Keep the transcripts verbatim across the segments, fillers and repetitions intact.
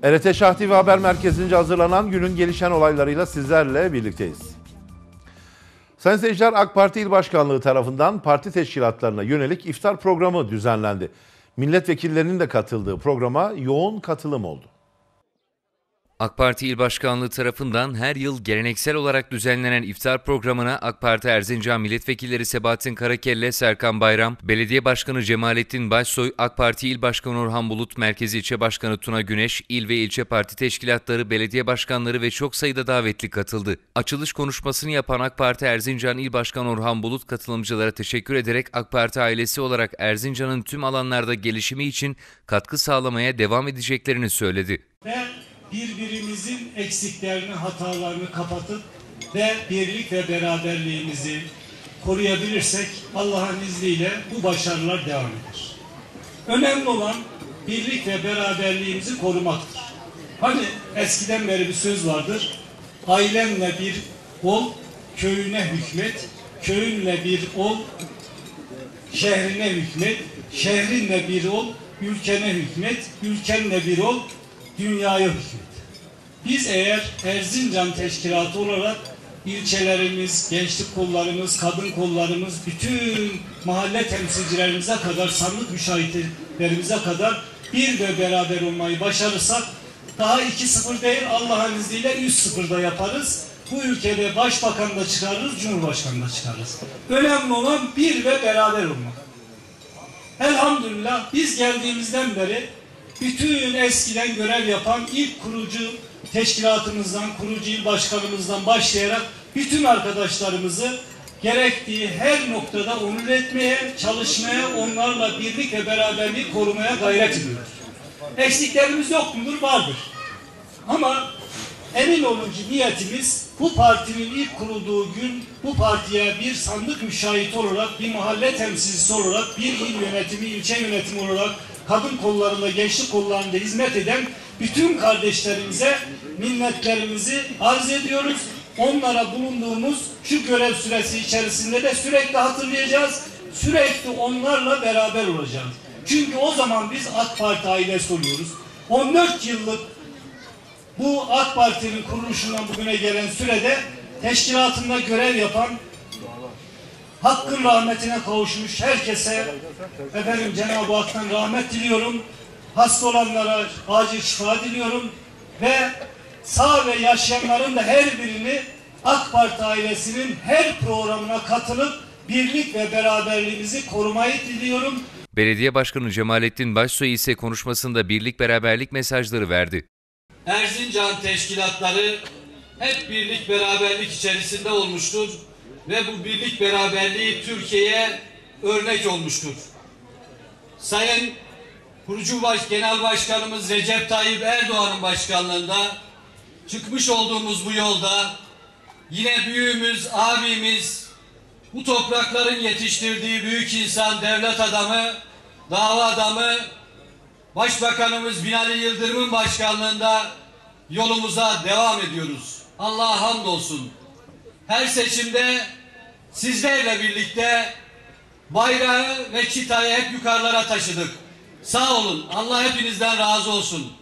R T Şah T V Haber Merkezi'nce hazırlanan günün gelişen olaylarıyla sizlerle birlikteyiz. Sayın seyirciler, AK Parti İl Başkanlığı tarafından parti teşkilatlarına yönelik iftar programı düzenlendi. Milletvekillerinin de katıldığı programa yoğun katılım oldu. AK Parti İl Başkanlığı tarafından her yıl geleneksel olarak düzenlenen iftar programına AK Parti Erzincan Milletvekilleri Sebahattin Karakelle, Serkan Bayram, Belediye Başkanı Cemalettin Başsoy, AK Parti İl Başkanı Orhan Bulut, Merkez İlçe Başkanı Tuna Güneş, il ve ilçe parti teşkilatları, belediye başkanları ve çok sayıda davetli katıldı. Açılış konuşmasını yapan AK Parti Erzincan İl Başkanı Orhan Bulut, katılımcılara teşekkür ederek AK Parti ailesi olarak Erzincan'ın tüm alanlarda gelişimi için katkı sağlamaya devam edeceklerini söyledi. Ve birbirimizin eksiklerini, hatalarını kapatıp ve birlik ve beraberliğimizi koruyabilirsek Allah'ın izniyle bu başarılar devam eder. Önemli olan birlik ve beraberliğimizi korumaktır. Hani eskiden beri bir söz vardır. Ailenle bir ol, köyüne hükmet, köyünle bir ol, şehrine hükmet, şehrinle bir ol, ülkene hükmet, ülkenle bir ol, dünyaya hükmet. Biz eğer Erzincan Teşkilatı olarak ilçelerimiz, gençlik kollarımız, kadın kollarımız, bütün mahalle temsilcilerimize kadar, sandık müşahitlerimize kadar bir ve beraber olmayı başarırsak daha iki sıfır değil, Allah'ın izniyle üç sıfırda yaparız. Bu ülkede başbakan da çıkarırız, cumhurbaşkanı da çıkarırız. Önemli olan bir ve beraber olmak. Elhamdülillah biz geldiğimizden beri bütün eskiden görev yapan ilk kurucu teşkilatımızdan, kurucu il başkanımızdan başlayarak bütün arkadaşlarımızı gerektiği her noktada onur etmeye, çalışmaya, onlarla birlik ve beraberliği korumaya gayret ediyoruz. Eksiklerimiz yok mudur? Vardır. Ama emin olun ki niyetimiz bu partinin ilk kurulduğu gün bu partiye bir sandık müşahit olarak, bir mahalle temsilcisi olarak, bir il yönetimi, ilçe yönetimi olarak, kadın kollarında, gençlik kollarında hizmet eden bütün kardeşlerimize minnetlerimizi arz ediyoruz. Onlara bulunduğumuz şu görev süresi içerisinde de sürekli hatırlayacağız. Sürekli onlarla beraber olacağız. Çünkü o zaman biz AK Parti ailesi oluyoruz. on dört yıllık bu AK Parti'nin kuruluşundan bugüne gelen sürede teşkilatında görev yapan, Hakkın rahmetine kavuşmuş herkese efendim Cenab-ı Hak'tan rahmet diliyorum. Hasta olanlara acil şifa diliyorum. Ve sağ ve yaşayanların da her birini AK Parti ailesinin her programına katılıp birlik ve beraberliğimizi korumayı diliyorum. Belediye Başkanı Cemalettin Başsoy ise konuşmasında birlik beraberlik mesajları verdi. Erzincan teşkilatları hep birlik beraberlik içerisinde olmuştur. Ve bu birlik beraberliği Türkiye'ye örnek olmuştur. Sayın Kurucu Baş, Genel Başkanımız Recep Tayyip Erdoğan'ın başkanlığında çıkmış olduğumuz bu yolda yine büyüğümüz, abimiz, bu toprakların yetiştirdiği büyük insan, devlet adamı, dava adamı, Başbakanımız Binali Yıldırım'ın başkanlığında yolumuza devam ediyoruz. Allah'a hamdolsun. Her seçimde sizlerle birlikte bayrağı ve çıtayı hep yukarılara taşıdık. Sağ olun. Allah hepinizden razı olsun.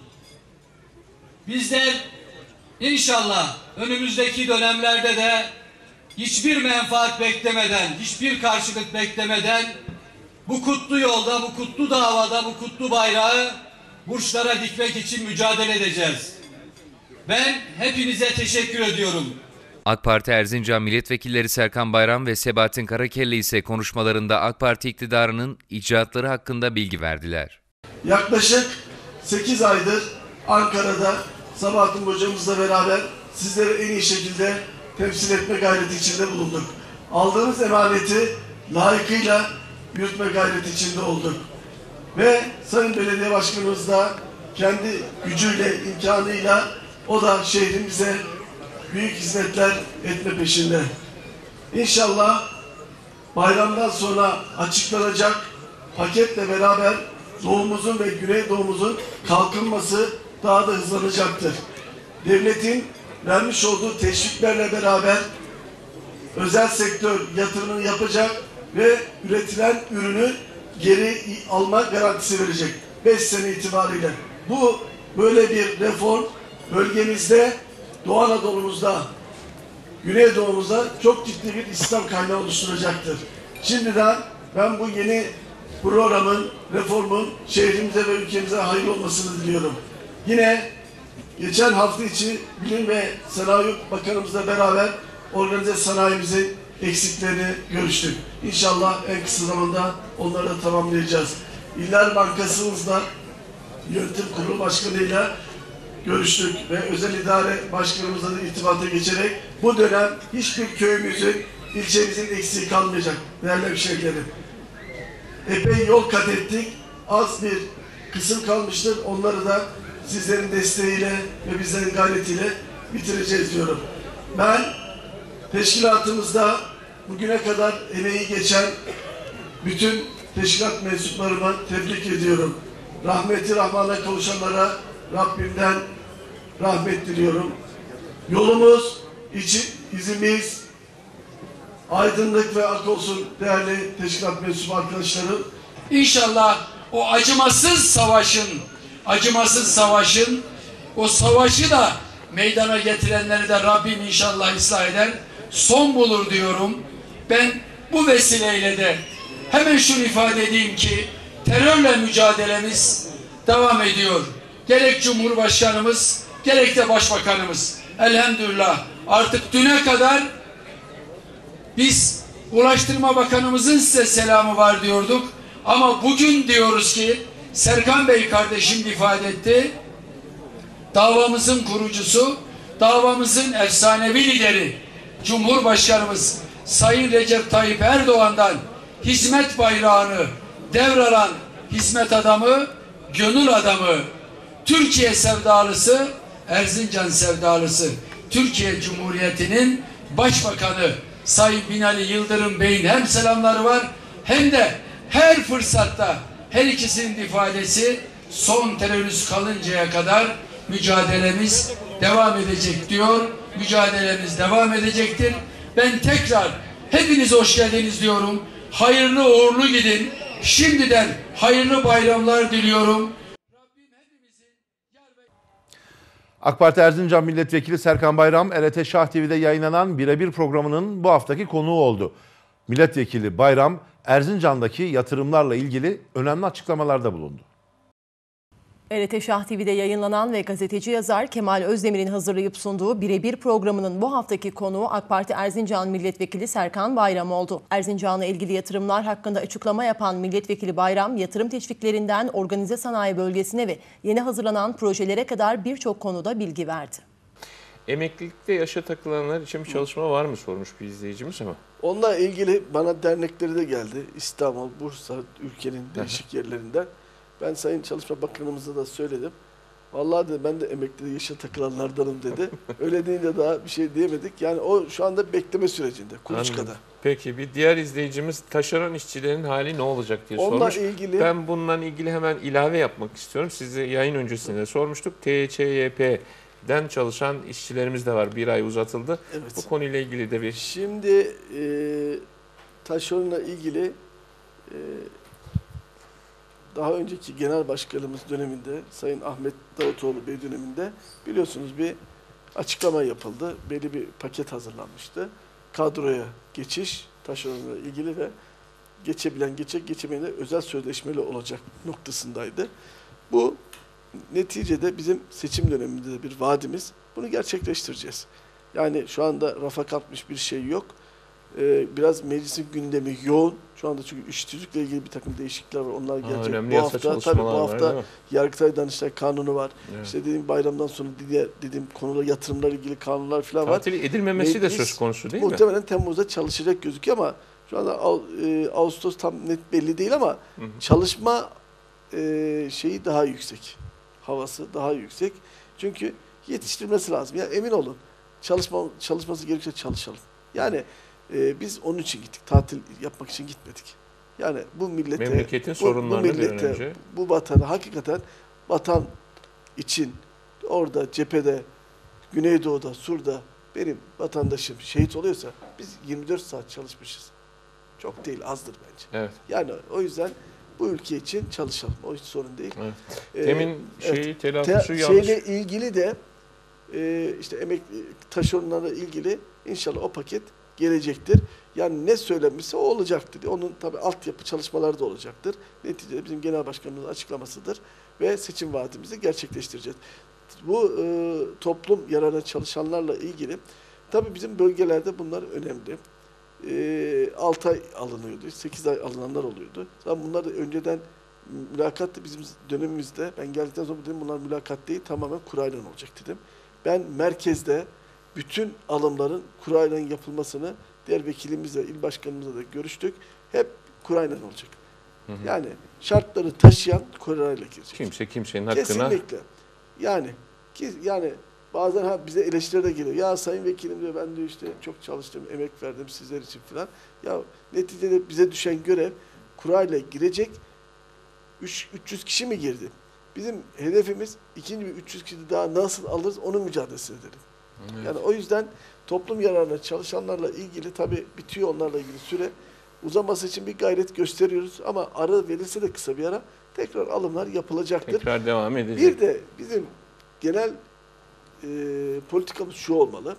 Bizler inşallah önümüzdeki dönemlerde de hiçbir menfaat beklemeden, hiçbir karşılık beklemeden bu kutlu yolda, bu kutlu davada, bu kutlu bayrağı burçlara dikmek için mücadele edeceğiz. Ben hepinize teşekkür ediyorum. AK Parti Erzincan Milletvekilleri Serkan Bayram ve Sebahattin Karakelle ise konuşmalarında AK Parti iktidarının icraatları hakkında bilgi verdiler. Yaklaşık sekiz aydır Ankara'da Sabahattin hocamızla beraber sizleri en iyi şekilde temsil etme gayreti içinde bulunduk. Aldığımız emaneti layıkıyla yürütme gayreti içinde olduk. Ve Sayın Belediye Başkanımız da kendi gücüyle, imkanıyla o da şehrimize büyük hizmetler etme peşinde. İnşallah bayramdan sonra açıklanacak paketle beraber doğumuzun ve güneydoğumuzun kalkınması daha da hızlanacaktır. Devletin vermiş olduğu teşviklerle beraber özel sektör yatırımını yapacak ve üretilen ürünü geri alma garantisi verecek. beş sene itibariyle. Bu böyle bir reform bölgemizde, Doğu Anadolu'muzda, Güneydoğu'muzda çok ciddi bir istihdam kaynağı oluşturacaktır. Şimdiden ben bu yeni programın, reformun şehrimize ve ülkemize hayırlı olmasını diliyorum. Yine geçen hafta içi Bilim ve Sanayi Bakanımızla beraber organize sanayimizin eksiklerini görüştük. İnşallah en kısa zamanda onları da tamamlayacağız. İller Bankasımızla, Yönetim Kurulu Başkanı'yla görüştük ve özel idare başkanımızla da irtibata geçerek bu dönem hiçbir köyümüzün, ilçemizin eksiği kalmayacak değerli hemşehrilerim. Epey yol kat ettik. Az bir kısım kalmıştır. Onları da sizlerin desteğiyle ve bizlerin gayretiyle bitireceğiz diyorum. Ben teşkilatımızda bugüne kadar emeği geçen bütün teşkilat mensuplarımı tebrik ediyorum. Rahmeti Rahman'a kavuşanlara Rabbimden rahmet diliyorum. Yolumuz, için, izimiz aydınlık ve ak olsun değerli teşkilat mensubu arkadaşlarım. İnşallah o acımasız savaşın, acımasız savaşın, o savaşı da meydana getirenleri de Rabbim inşallah ıslah eder, son bulur diyorum. Ben bu vesileyle de hemen şunu ifade edeyim ki terörle mücadelemiz devam ediyor. Gerek Cumhurbaşkanımız, gerek de Başbakanımız. Elhamdülillah artık düne kadar biz Ulaştırma Bakanımızın size selamı var diyorduk. Ama bugün diyoruz ki Serkan Bey kardeşim ifade etti. Davamızın kurucusu, davamızın efsanevi lideri Cumhurbaşkanımız Sayın Recep Tayyip Erdoğan'dan hizmet bayrağını devralan hizmet adamı, gönül adamı, Türkiye sevdalısı, Erzincan sevdalısı, Türkiye Cumhuriyeti'nin Başbakanı Sayın Binali Yıldırım Bey'in hem selamları var hem de her fırsatta her ikisinin ifadesi son terörist kalıncaya kadar mücadelemiz devam edecek diyor. Mücadelemiz devam edecektir. Ben tekrar hepiniz hoş geldiniz diyorum. Hayırlı uğurlu gidin. Şimdiden hayırlı bayramlar diliyorum. AK Parti Erzincan Milletvekili Serkan Bayram, R T Şah T V'de yayınlanan Birebir programının bu haftaki konuğu oldu. Milletvekili Bayram, Erzincan'daki yatırımlarla ilgili önemli açıklamalarda bulundu. R T Şah T V'de yayınlanan ve gazeteci yazar Kemal Özdemir'in hazırlayıp sunduğu Birebir programının bu haftaki konuğu AK Parti Erzincan Milletvekili Serkan Bayram oldu. Erzincan'la ilgili yatırımlar hakkında açıklama yapan Milletvekili Bayram, yatırım teşviklerinden organize sanayi bölgesine ve yeni hazırlanan projelere kadar birçok konuda bilgi verdi. Emeklilikte yaşa takılanlar için bir çalışma var mı sormuş bir izleyicimiz ama. Onunla ilgili bana dernekleri de geldi. İstanbul, Bursa, ülkenin değişik yerlerinden. Ben Sayın Çalışma Bakanımıza da söyledim. Vallahi dedi ben de emekli yaşa takılanlardanım dedi. Öyle deyince daha bir şey diyemedik. Yani o şu anda bekleme sürecinde kuluçkada. Peki bir diğer izleyicimiz taşeron işçilerin hali ne olacak diye Onunla sormuş. ilgili... Ben bununla ilgili hemen ilave yapmak istiyorum. Size yayın öncesinde sormuştuk. T Ç Y P'den çalışan işçilerimiz de var. Bir ay uzatıldı. Evet. Bu konuyla ilgili de bir... Şimdi e, taşeronla ilgili e, daha önceki genel başkanımız döneminde, Sayın Ahmet Davutoğlu Bey döneminde biliyorsunuz bir açıklama yapıldı. Belli bir paket hazırlanmıştı. Kadroya geçiş, taşeronla ilgili ve geçebilen geçecek, geçemeyen de özel sözleşmeli olacak noktasındaydı. Bu neticede bizim seçim döneminde de bir vaadimiz. Bunu gerçekleştireceğiz. Yani şu anda rafa kalkmış bir şey yok. Ee, biraz meclisin gündemi yoğun. Şu anda çünkü işsizlikle ilgili bir takım değişiklikler var. Onlar gelecek. Önemli bu yasa hafta tabii bu var, hafta Yargıtay Danıştay Kanunu var. Evet. İşte dediğim bayramdan sonra diğer dediğim konular, yatırımlarla ilgili kanunlar falan var. Tatil edilmemesi Meclis, de söz konusu değil mi? Muhtemelen Temmuz'da çalışacak gözüküyor ama şu anda e, Ağustos tam net belli değil ama hı hı. çalışma e, şeyi daha yüksek. Havası daha yüksek. Çünkü yetiştirmesi lazım. Yani emin olun. Çalışma çalışması gerekirse çalışalım. Yani e, biz onun için gittik. Tatil yapmak için gitmedik. Yani bu millete, memleketin bu, sorunlarını bu millete, önce. bu vatana hakikaten vatan için orada cephede, Güneydoğu'da, Sur'da benim vatandaşım şehit oluyorsa biz yirmi dört saat çalışmışız. Çok değil, azdır bence. Evet. Yani o yüzden bu ülke için çalışalım. O hiç sorun değil. Evet. Ee, Demin şeyi evet, telaffuzu te, yanlış. Şeyle ilgili de e, işte emekli taşeronlarla ilgili inşallah o paket gelecektir. Yani ne söylenmişse o olacaktır. Onun tabii altyapı çalışmaları da olacaktır. Neticede bizim genel başkanımızın açıklamasıdır ve seçim vaatimizi gerçekleştireceğiz. Bu e, toplum yararına çalışanlarla ilgili tabii bizim bölgelerde bunlar önemli. E, altı ay alınıyordu, sekiz ay alınanlar oluyordu. Zaten bunlar da önceden mülakat da bizim dönemimizde, ben geldikten sonra dedim bunlar mülakat değil, tamamen kurayla olacak dedim. Ben merkezde bütün alımların kurayla yapılmasını diğer vekilimizle, il başkanımızla da görüştük. Hep kurayla olacak. Hı hı. Yani şartları taşıyan kurayla girecek. Kimse kimsenin hakkına... Kesinlikle. Yani ki yani bazen ha bize eleştiri de geliyor. Ya sayın vekilim diyor, ben diyor işte çok çalıştım, emek verdim sizler için falan. Ya neticede bize düşen görev kurayla girecek. üç yüz kişi mi girdi? Bizim hedefimiz ikinci bir üç yüz kişi daha nasıl alırız onun mücadelesini edelim. Evet. Yani o yüzden toplum yararına çalışanlarla ilgili tabii bitiyor onlarla ilgili süre. Uzaması için bir gayret gösteriyoruz ama ara verilse de kısa bir ara tekrar alımlar yapılacaktır. Tekrar devam edecek. Bir de bizim genel e, politikamız şu olmalı.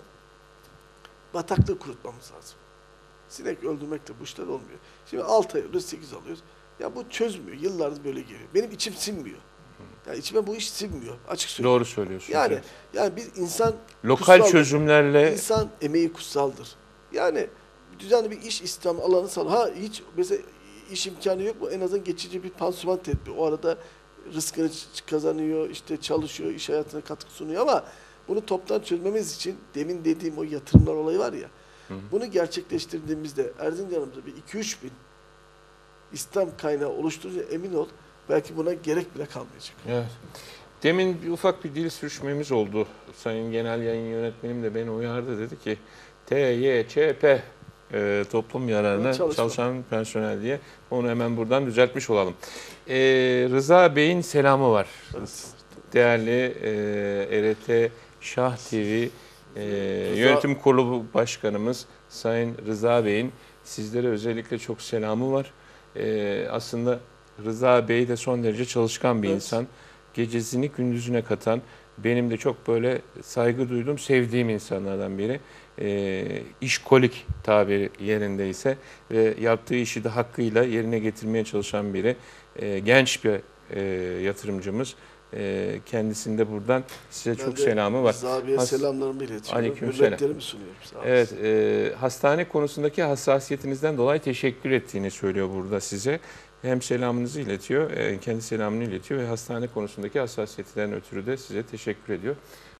Bataklığı kurutmamız lazım. Sinek öldürmekle bu işler olmuyor. Şimdi altı ay alıyoruz, sekiz alıyoruz. Ya bu çözmüyor. Yıllardır böyle geliyor. Benim içim sinmiyor. Yani içime bu iş sinmiyor. Açık söyleyeyim. Doğru söylüyorsun. Yani yani bir insan lokal kutsaldır. çözümlerle İnsan emeği kutsaldır. Yani düzenli bir iş istihdam alanı sağ. Ha hiç mesela iş imkanı yok mu? En azından geçici bir pansuman tedbiri. O arada rızkını kazanıyor, işte çalışıyor, iş hayatına katkı sunuyor ama bunu toptan çözmemiz için demin dediğim o yatırımlar olayı var ya. Hı. Bunu gerçekleştirdiğimizde Erzincan'ımızda bir iki üç bin İslam kaynağı oluşturunca emin ol belki buna gerek bile kalmayacak. Evet. Demin bir ufak bir dil sürüşmemiz oldu. Sayın Genel Yayın Yönetmenim de beni uyardı. Dedi ki T Y Ç P e, toplum yararına Çalışma. çalışan personel diye. Onu hemen buradan düzeltmiş olalım. E, Rıza Bey'in selamı var. Evet. Değerli e, E R T Şah T V e, Yönetim Kurulu Başkanımız Sayın Rıza Bey'in sizlere özellikle çok selamı var. E, aslında Rıza Bey de son derece çalışkan bir evet. insan. Gecesini gündüzüne katan, benim de çok böyle saygı duyduğum, sevdiğim insanlardan biri. E, işkolik tabiri yerindeyse ve yaptığı işi de hakkıyla yerine getirmeye çalışan biri. E, genç bir e, yatırımcımız. E, kendisinde buradan size ben çok selamı var. Rıza Bey'e selamlarımı iletiyorum. Hürmetlerimi sunuyorum. Sağ evet, e, hastane konusundaki hassasiyetinizden dolayı teşekkür ettiğini söylüyor burada size. Hem selamınızı iletiyor, kendi selamını iletiyor ve hastane konusundaki hassasiyetinden ötürü de size teşekkür ediyor.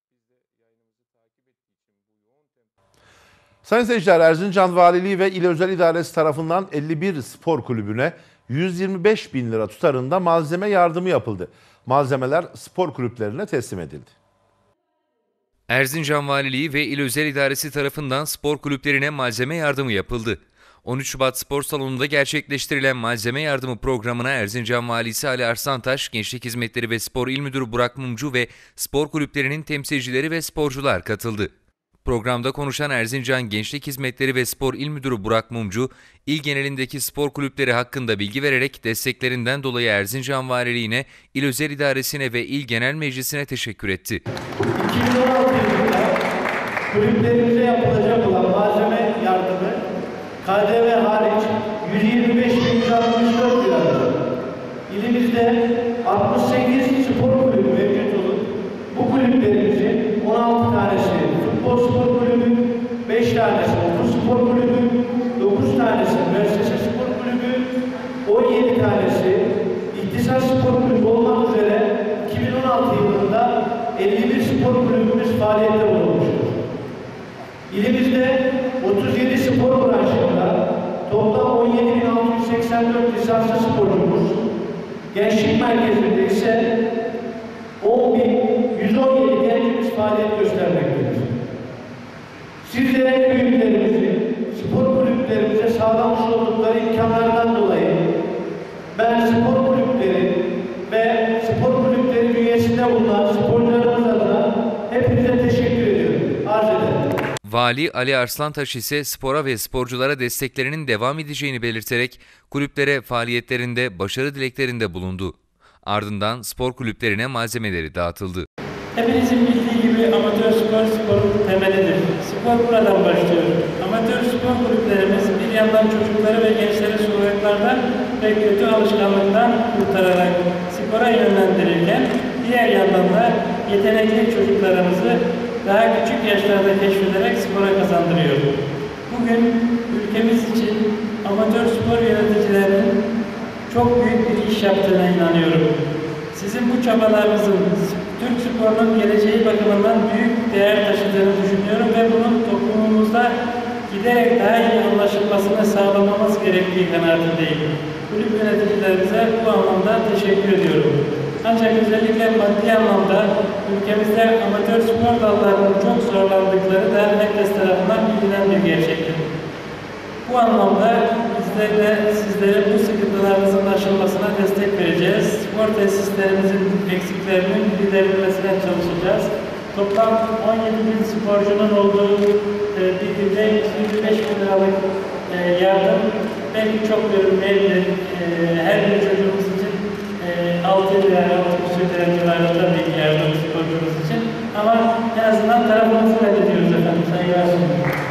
Sayın seyirciler, Erzincan Valiliği ve İl Özel İdaresi tarafından elli bir spor kulübüne yüz yirmi beş bin lira tutarında malzeme yardımı yapıldı. Malzemeler spor kulüplerine teslim edildi. Erzincan Valiliği ve İl Özel İdaresi tarafından spor kulüplerine malzeme yardımı yapıldı. on üç Şubat Spor Salonu'nda gerçekleştirilen malzeme yardımı programına Erzincan Valisi Ali Arslantaş, Gençlik Hizmetleri ve Spor İl Müdürü Burak Mumcu ve spor kulüplerinin temsilcileri ve sporcular katıldı. Programda konuşan Erzincan Gençlik Hizmetleri ve Spor İl Müdürü Burak Mumcu, il genelindeki spor kulüpleri hakkında bilgi vererek desteklerinden dolayı Erzincan Valiliğine, İl Özel İdaresi'ne ve İl Genel Meclisi'ne teşekkür etti. iki bin on altı yılında kulüplerimize yapılacak olan malzeme yardımı K D V hariç yüz yirmi beş bin yüz altmış dört lira. İlimizde altmış sekiz spor kulübü mevcut olup bu kulüplerimizin on altı tanesi futbol spor kulübü, beş tanesi okul spor kulübü, dokuz tanesi müessese spor kulübü, on yedi tanesi ihtisas spor kulübü olmak üzere iki bin on altı yılında elli bir spor kulübümüz faaliyette bulunmuştur. İlimizde otuz yedi spor branşında toplam on yedi bin altı yüz seksen dört lisanslı sporcumuz, gençlik merkezinde ise on bin yüz on yedi gencimiz faaliyet göstermektedir. Sizlere kulüplerimizi, spor kulüplerimize sağlamış oldukları imkanlardan dolayı ben spor kulüpleri ve spor kulüpleri bünyesinde bulunan sporcularımız adına hepinize teşekkür ediyorum. Arz ederim. Vali Ali Arslantaş ise spora ve sporculara desteklerinin devam edeceğini belirterek kulüplere faaliyetlerinde başarı dileklerinde bulundu. Ardından spor kulüplerine malzemeleri dağıtıldı. Hepinizin bildiği gibi amatör spor sporun temelidir. Spor buradan başlıyor. Amatör spor kulüplerimiz bir yandan çocukları ve gençleri sokaklardan ve kötü alışkanlıktan kurtararak spora yönlendirirken diğer yandan da yetenekli çocuklarımızı daha küçük yaşlarda keşfederek spora kazandırıyor. Bugün ülkemiz için amatör spor yöneticilerinin çok büyük bir iş yaptığına inanıyorum. Sizin bu çabalarınızın Türk sporunun geleceği bakımından büyük değer taşıdığını düşünüyorum ve bunun toplumumuzda giderek daha iyi anlaşılmasını sağlamamız gerektiği kanaatindeyim. Kulüp yöneticilerimize bu anlamda teşekkür ediyorum. Ancak özellikle maddi anlamda ülkemizde amatör spor dallarının çok zorlandıkları da herkes tarafından bilinen bir gerçektir. Bu anlamda bizler de sizlere bu sıkıntılarınızın aşılmasına destek vereceğiz. Spor tesislerimizin eksiklerinin giderilmesine çalışacağız. Toplam on yedi bin sporcunun olduğu e, bir günde yirmi beş bin liralık e, yardım belki çok görünmeyebilir. E, her bir çocuğumuz için e, altı lira, altı lira civarında bir yardım sporcumuz için. Ama en azından tarafımızı reddediyoruz efendim. Sayın Yasin.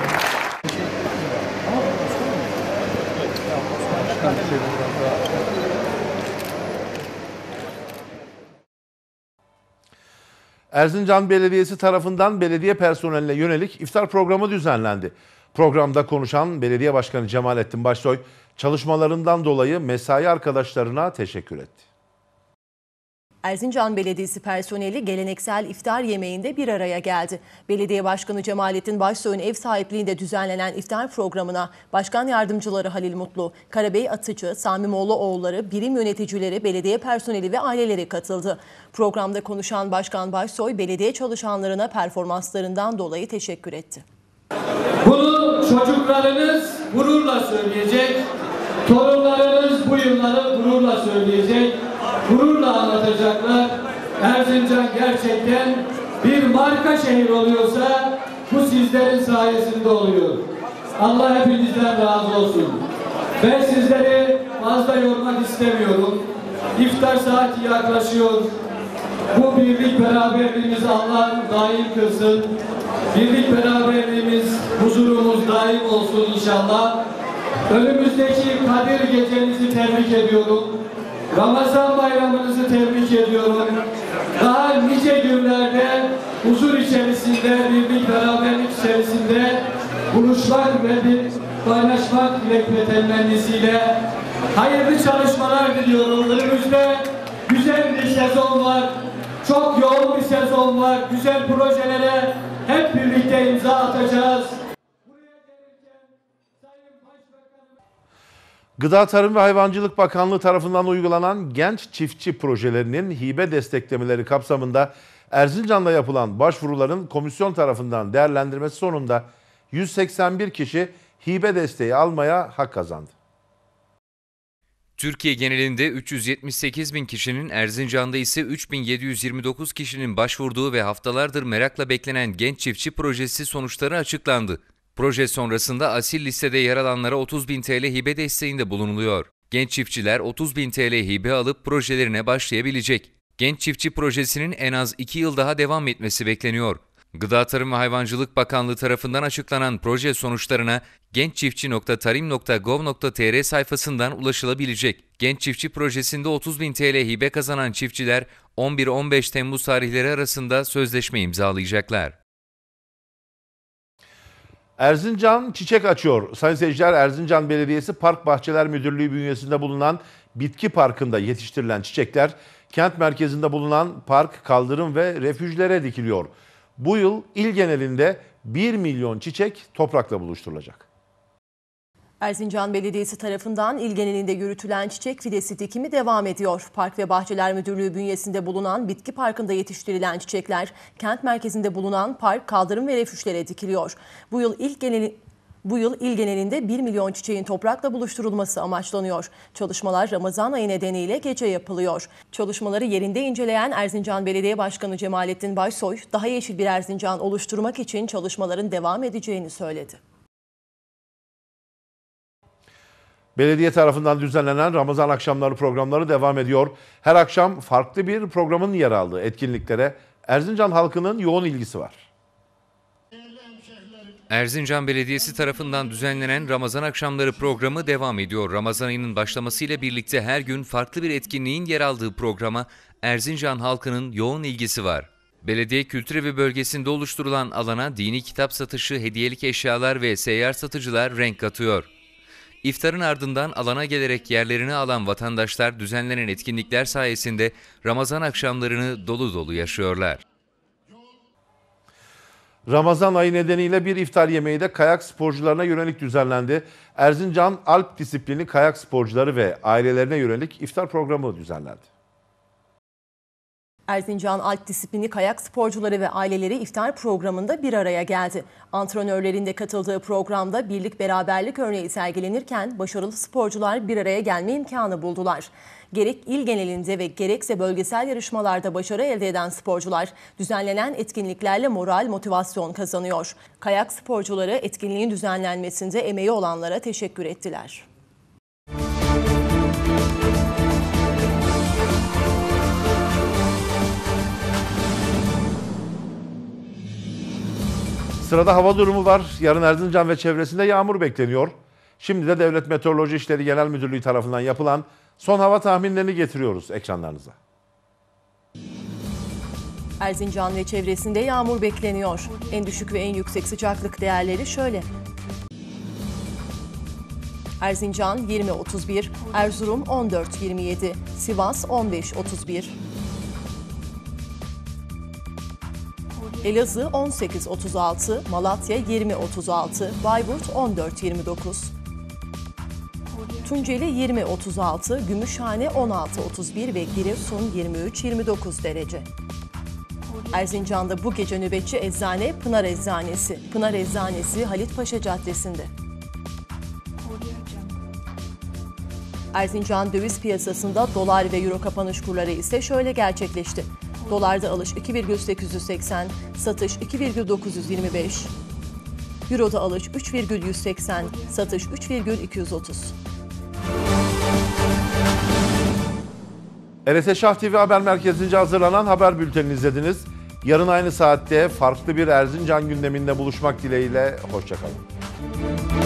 Erzincan Belediyesi tarafından belediye personeline yönelik iftar programı düzenlendi. Programda konuşan Belediye Başkanı Cemalettin Başsoy, çalışmalarından dolayı mesai arkadaşlarına teşekkür etti. Erzincan Belediyesi personeli geleneksel iftar yemeğinde bir araya geldi. Belediye Başkanı Cemalettin Başsoy'un ev sahipliğinde düzenlenen iftar programına Başkan Yardımcıları Halil Mutlu, Karabey Atıcı, Sami Mollaoğulları, birim yöneticileri, belediye personeli ve aileleri katıldı. Programda konuşan Başkan Başsoy, belediye çalışanlarına performanslarından dolayı teşekkür etti. Bunu çocuklarınız gururla söyleyecek, torunlarınız bu yılları gururla söyleyecek. Gururla anlatacaklar. Erzincan gerçekten bir marka şehir oluyorsa bu sizlerin sayesinde oluyor. Allah hepinizden razı olsun. Ben sizleri fazla yormak istemiyorum. İftar saati yaklaşıyor. Bu birlik beraberliğimizi Allah daim kılsın. Birlik beraberliğimiz, huzurumuz daim olsun inşallah. Önümüzdeki Kadir gecenizi tebrik ediyorum. Ramazan bayramınızı tebrik ediyorum. Daha nice günlerde huzur içerisinde, birlik beraberlik içerisinde buluşmak ve bir paylaşmak dilek ve temennisiyle hayırlı çalışmalar diliyorum. Önümüzde güzel bir sezon var. Çok yoğun bir sezon var. Güzel projelere hep birlikte imza atacağız. Gıda Tarım ve Hayvancılık Bakanlığı tarafından uygulanan genç çiftçi projelerinin hibe desteklemeleri kapsamında Erzincan'da yapılan başvuruların komisyon tarafından değerlendirmesi sonunda yüz seksen bir kişi hibe desteği almaya hak kazandı. Türkiye genelinde üç yüz yetmiş sekiz bin kişinin, Erzincan'da ise üç bin yedi yüz yirmi dokuz kişinin başvurduğu ve haftalardır merakla beklenen genç çiftçi projesi sonuçları açıklandı. Proje sonrasında asil listede yer alanlara otuz bin T L hibe desteğinde bulunuluyor. Genç çiftçiler otuz bin T L hibe alıp projelerine başlayabilecek. Genç çiftçi projesinin en az iki yıl daha devam etmesi bekleniyor. Gıda Tarım ve Hayvancılık Bakanlığı tarafından açıklanan proje sonuçlarına genççiftçi nokta tarim nokta gov nokta tr sayfasından ulaşılabilecek. Genç Çiftçi projesinde otuz bin T L hibe kazanan çiftçiler on bir on beş Temmuz tarihleri arasında sözleşme imzalayacaklar. Erzincan çiçek açıyor. Sayın seyirciler, Erzincan Belediyesi Park Bahçeler Müdürlüğü bünyesinde bulunan bitki parkında yetiştirilen çiçekler kent merkezinde bulunan park, kaldırım ve refüjlere dikiliyor. Bu yıl il genelinde bir milyon çiçek toprakla buluşturulacak. Erzincan Belediyesi tarafından il genelinde yürütülen çiçek fidesi dikimi devam ediyor. Park ve Bahçeler Müdürlüğü bünyesinde bulunan bitki parkında yetiştirilen çiçekler kent merkezinde bulunan park, kaldırım ve refüjlere dikiliyor. Bu yıl il geneli Bu yıl il genelinde bir milyon çiçeğin toprakla buluşturulması amaçlanıyor. Çalışmalar Ramazan ayı nedeniyle gece yapılıyor. Çalışmaları yerinde inceleyen Erzincan Belediye Başkanı Cemalettin Baysoy, daha yeşil bir Erzincan oluşturmak için çalışmaların devam edeceğini söyledi. Belediye tarafından düzenlenen Ramazan akşamları programları devam ediyor. Her akşam farklı bir programın yer aldığı etkinliklere Erzincan halkının yoğun ilgisi var. Erzincan Belediyesi tarafından düzenlenen Ramazan akşamları programı devam ediyor. Ramazan ayının başlamasıyla birlikte her gün farklı bir etkinliğin yer aldığı programa Erzincan halkının yoğun ilgisi var. Belediye kültür evi bölgesinde oluşturulan alana dini kitap satışı, hediyelik eşyalar ve seyyar satıcılar renk katıyor. İftarın ardından alana gelerek yerlerini alan vatandaşlar düzenlenen etkinlikler sayesinde Ramazan akşamlarını dolu dolu yaşıyorlar. Ramazan ayı nedeniyle bir iftar yemeği de kayak sporcularına yönelik düzenlendi. Erzincan Alp disiplini kayak sporcuları ve ailelerine yönelik iftar programı düzenlendi. Erzincan Alp disiplini kayak sporcuları ve aileleri iftar programında bir araya geldi. Antrenörlerin de katıldığı programda birlik beraberlik örneği sergilenirken başarılı sporcular bir araya gelme imkanı buldular. Gerek il genelinde ve gerekse bölgesel yarışmalarda başarı elde eden sporcular düzenlenen etkinliklerle moral, motivasyon kazanıyor. Kayak sporcuları etkinliğin düzenlenmesinde emeği olanlara teşekkür ettiler. Sırada hava durumu var. Yarın Erzincan ve çevresinde yağmur bekleniyor. Şimdi de Devlet Meteoroloji İşleri Genel Müdürlüğü tarafından yapılan son hava tahminlerini getiriyoruz ekranlarınıza. Erzincan ve çevresinde yağmur bekleniyor. En düşük ve en yüksek sıcaklık değerleri şöyle. Erzincan yirmi otuz bir, Erzurum on dört yirmi yedi, Sivas on beş otuz bir, Elazığ on sekiz otuz altı, Malatya yirmi otuz altı, Bayburt on dört yirmi dokuz, Tunceli yirmi otuz altı, Gümüşhane on altı otuz bir ve Giresun yirmi üç yirmi dokuz derece. Erzincan'da bu gece nöbetçi eczane Pınar Eczanesi. Pınar Eczanesi Halit Paşa Caddesi'nde. Erzincan döviz piyasasında dolar ve euro kapanış kurları ise şöyle gerçekleşti. Dolarda alış iki virgül sekiz yüz seksen, satış iki virgül dokuz yüz yirmi beş. Euro'da alış üç virgül yüz seksen, satış üç virgül iki yüz otuz. R S Şah T V Haber Merkezi'nce hazırlanan haber bültenini izlediniz. Yarın aynı saatte farklı bir Erzincan gündeminde buluşmak dileğiyle. Hoşça kalın.